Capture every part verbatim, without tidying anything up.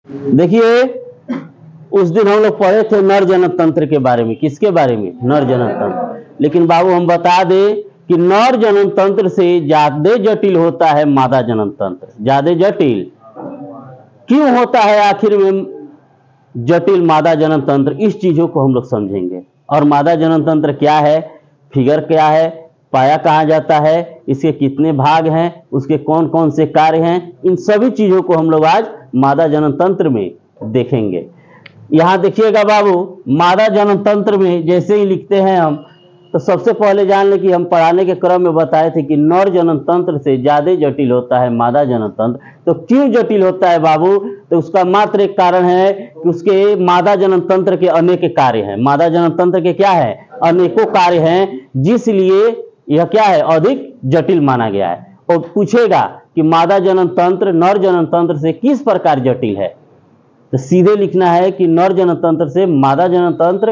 देखिए उस दिन हम लोग पढ़े थे नर जनन तंत्र के बारे में। किसके बारे में? नर जनन तंत्र। लेकिन बाबू हम बता दें कि नर जनन तंत्र से ज्यादा जटिल होता है मादा जनन तंत्र। ज्यादा जटिल क्यों होता है आखिर में जटिल मादा जनन तंत्र? इस चीजों को हम लोग समझेंगे। और मादा जनन तंत्र क्या है, फिगर क्या है, पाया कहा जाता है, इसके कितने भाग हैं, उसके कौन कौन से कार्य हैं, इन सभी चीजों को हम लोग आज मादा जनन तंत्र में देखेंगे। यहां देखिएगा बाबू, मादा जनन तंत्र में जैसे ही लिखते हैं हम, तो सबसे पहले जान लें कि हम पढ़ाने के क्रम में बताए थे कि नर जनन तंत्र से ज्यादा जटिल होता है मादा जनन तंत्र। तो क्यों जटिल होता है बाबू? तो उसका मात्र एक कारण है कि उसके मादा जनन तंत्र के अनेक कार्य हैं। मादा जनन तंत्र के क्या है? अनेकों कार्य हैं, जिसलिए यह क्या है? अधिक जटिल माना गया है। और पूछेगा कि मादा जनन तंत्र नर जनन तंत्र से किस प्रकार जटिल है, तो सीधे लिखना है कि नर जनन तंत्र से मादा जनन तंत्र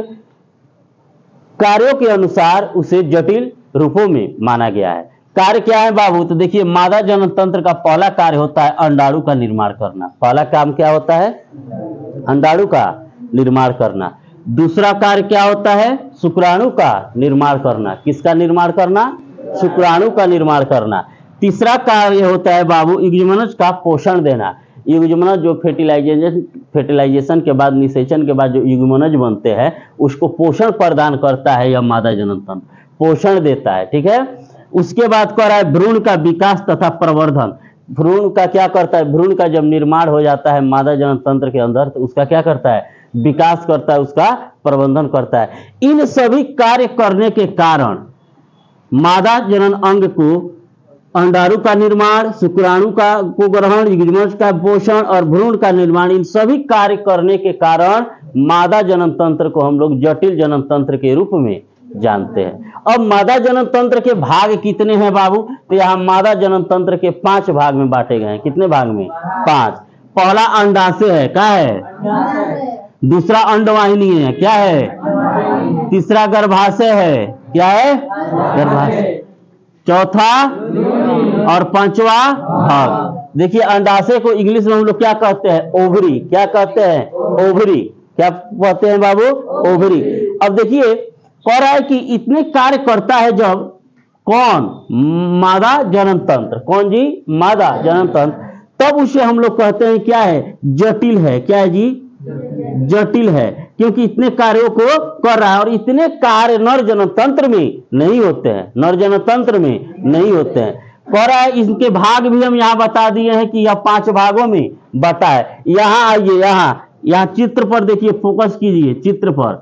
कार्यों के अनुसार उसे जटिल रूपों में माना गया है। कार्य क्या है बाबू? तो देखिए मादा जनन तंत्र का पहला कार्य होता है अंडाणु का निर्माण करना। पहला काम क्या होता है? अंडाणु का निर्माण करना। दूसरा कार्य क्या होता है? शुक्राणु का निर्माण करना। किसका निर्माण करना? शुक्राणु का निर्माण करना। तीसरा कार्य होता है बाबू युग्मनज का पोषण देना। युग्मनज जो फर्टिलाइजेशन फर्टिलाइजेशन के बाद, निषेचन के बाद जो युग्मनज बनते हैं, उसको पोषण प्रदान करता है यह मादा जनन तंत्र, पोषण देता है। ठीक है। उसके बाद कर रहा है भ्रूण का विकास तथा प्रवर्धन। भ्रूण का क्या करता है? भ्रूण का जब निर्माण हो जाता है मादा जनन तंत्र के अंदर, तो उसका क्या करता है? विकास करता है, उसका प्रबंधन करता है। इन सभी कार्य करने के कारण मादा जनन अंग को अंडाणु का निर्माण, शुक्राणु का को ग्रहण, युग्मनज का पोषण और भ्रूण का निर्माण, इन सभी कार्य करने के कारण मादा जनन तंत्र को हम लोग जटिल जनन तंत्र के रूप में जानते हैं। अब मादा जनन तंत्र के भाग कितने हैं बाबू? तो यहाँ मादा जनन तंत्र के पांच भाग में बांटे गए हैं। कितने भाग में? पांच। पहला अंडाशय है, क्या है? दूसरा अंडवाहिनी है, क्या है? तीसरा गर्भाशय है, क्या है? गर्भाशय। चौथा और पांचवा भाग। देखिए अंडाशय को इंग्लिश में हम लोग क्या कहते हैं? ओवरी। क्या कहते हैं? ओवरी। क्या कहते हैं बाबू? ओवरी। अब देखिए कह रहा है कि इतने कार्य करता है जब कौन? मादा जनन तंत्र। कौन जी? मादा जनन तंत्र। तब उसे हम लोग कहते हैं क्या है? जटिल है। क्या है जी? जटिल है, क्योंकि इतने कार्यों को कर रहा है। और इतने कार्य नर जनन तंत्र में नहीं होते हैं, नर जनन तंत्र में नहीं होते हैं। कह रहा है इनके भाग भी हम यहाँ बता दिए हैं कि यह पांच भागों में बता है। यहाँ आइए, यहाँ यहाँ चित्र पर देखिए, फोकस कीजिए चित्र पर।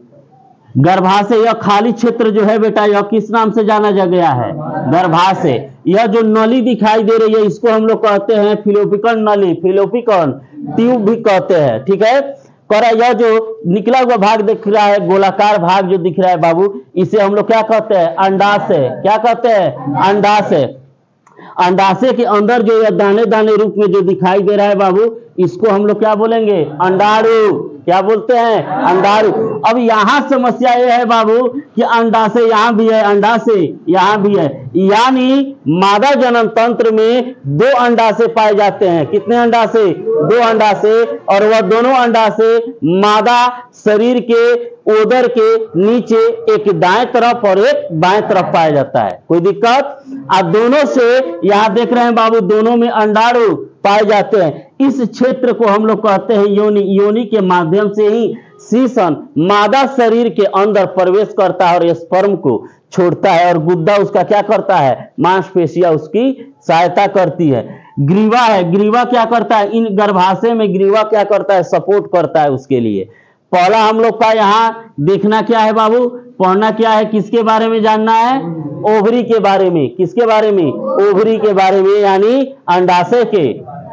गर्भाशय, यह खाली क्षेत्र जो है बेटा, यह किस नाम से जाना जा गया है? गर्भाशय। यह जो नली दिखाई दे रही है, इसको हम लोग कहते हैं फिलोपिकन नली, फिलोपिकन ट्यूब भी कहते हैं। ठीक है। कह रहा है यह जो निकला हुआ भाग दिख रहा है, गोलाकार भाग जो दिख रहा है बाबू, इसे हम लोग क्या कहते हैं? अंडाशय। क्या कहते हैं? अंडाशय। अंडाशय के अंदर जो यह दाने दाने रूप में जो दिखाई दे रहा है बाबू, इसको हम लोग क्या बोलेंगे? अंडाणु। क्या बोलते हैं? अंडाणु। अब यहाँ समस्या यह है बाबू कि अंडाशय यहाँ भी है, अंडाशय यहाँ भी है, यानी मादा जनन तंत्र में दो अंडाशय पाए जाते हैं। कितने अंडाशय? दो अंडाशय। और वह दोनों अंडाशय मादा शरीर के उदर के नीचे, एक दाएं तरफ और एक बाएं तरफ पाया जाता है। कोई दिक्कत? आप दोनों से यहाँ देख रहे हैं बाबू, दोनों में अंडाणु पाए जाते हैं। इस क्षेत्र को हम लोग कहते हैं योनि। योनि के माध्यम से ही सीसन मादा शरीर के अंदर प्रवेश करता है और स्पर्म को छोड़ता है, और गुद्दा उसका क्या करता है? मांसपेशियां उसकी सहायता करती है। ग्रीवा है, ग्रीवा क्या करता है? इन गर्भाशय में ग्रीवा क्या करता है? सपोर्ट करता है उसके लिए। पहला हम लोग का यहाँ देखना क्या है बाबू? पढ़ना क्या है? किसके बारे में जानना है? ओवरी के बारे में। किसके बारे में? ओवरी के बारे में, यानी अंडाशय के।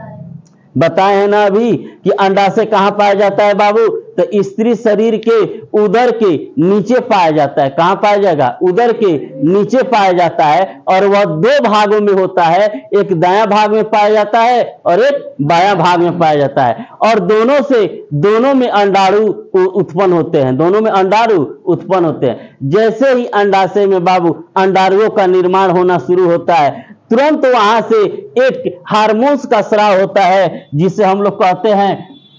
बताए हैं ना अभी कि अंडाशय कहाँ पाया जाता है बाबू? तो स्त्री शरीर के उदर के नीचे पाया जाता है। कहाँ पाया जाएगा? उदर के नीचे पाया जाता है। और वह दो भागों में होता है, एक दायां भाग में पाया जाता है और एक बायां भाग में पाया जाता है। और दोनों से दोनों में अंडाणु उत्पन्न होते हैं, दोनों में अंडाणु उत्पन्न होते हैं। जैसे ही अंडाशय में बाबू अंडाणुओं का निर्माण होना शुरू होता है, तुरंत वहां से एक हार्मोन्स का स्राव होता है, जिसे हम लोग कहते हैं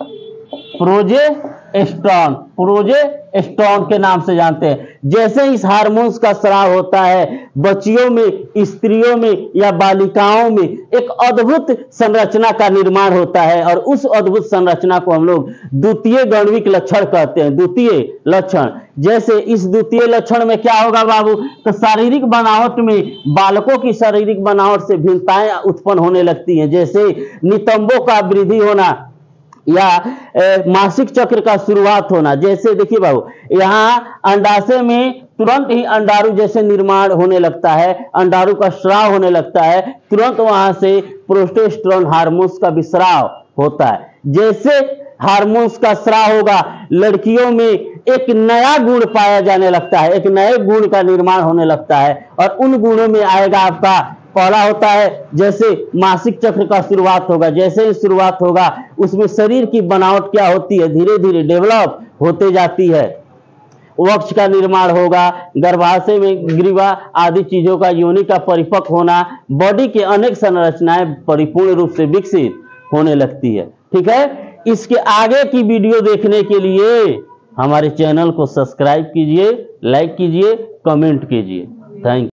प्रोजेस्टेरॉन, प्रोजेस्टेरॉन के नाम से जानते हैं। जैसे इस हार्मोन्स का स्राव होता है बच्चियों में, स्त्रियों में या बालिकाओं में एक अद्भुत संरचना का निर्माण होता है और उस अद्भुत संरचना को हम लोग द्वितीय गणविक लक्षण कहते हैं। द्वितीय लक्षण, जैसे इस द्वितीय लक्षण में क्या होगा बाबू, तो शारीरिक बनावट में बालकों की शारीरिक बनावट से भिन्नताएं उत्पन्न होने लगती हैं, जैसे नितंबों का वृद्धि होना या ए, मासिक चक्र का शुरुआत होना। जैसे देखिए बाबू, यहाँ अंडाशय में तुरंत ही अंडाणु जैसे निर्माण होने लगता है, अंडाणु का स्राव होने लगता है, तुरंत वहां से प्रोजेस्टेरॉन हार्मोन्स का विस्राव होता है। जैसे हार्मोन्स का स्राव होगा, लड़कियों में एक नया गुण पाया जाने लगता है, एक नए गुण का निर्माण होने लगता है और उन गुणों में आएगा आपका पहला होता है जैसे मासिक चक्र का शुरुआत होगा। जैसे ही शुरुआत होगा उसमें शरीर की बनावट क्या होती है, धीरे धीरे डेवलप होते जाती है। वक्ष का निर्माण होगा, गर्भाशय में ग्रीवा आदि चीजों का योनि का परिपक्व होना, बॉडी के अनेक संरचनाएं परिपूर्ण रूप से विकसित होने लगती है। ठीक है, इसके आगे की वीडियो देखने के लिए हमारे चैनल को सब्सक्राइब कीजिए, लाइक कीजिए, कमेंट कीजिए। Thank you.